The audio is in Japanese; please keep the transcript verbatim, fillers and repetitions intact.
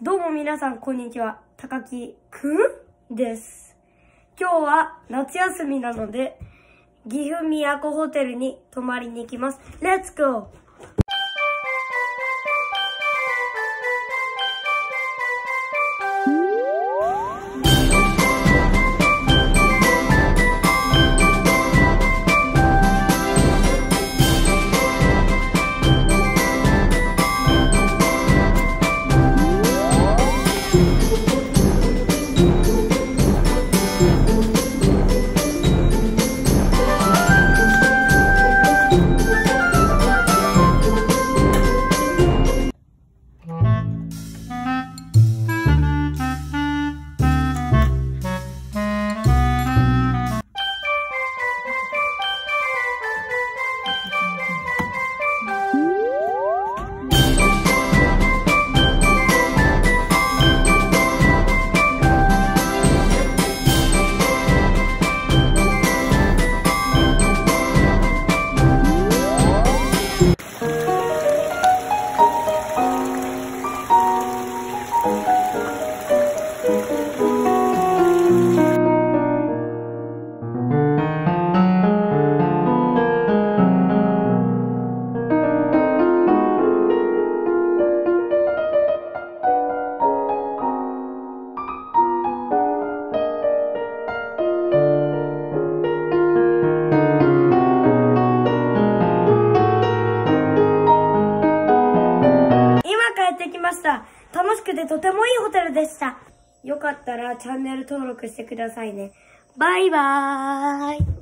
どうも皆さん、こんにちは。高木くんです。今日は夏休みなので、岐阜都ホテルに泊まりに行きます。レッツゴー！帰ってきました。楽しくてとてもいいホテルでした。よかったらチャンネル登録してくださいね。バイバーイ。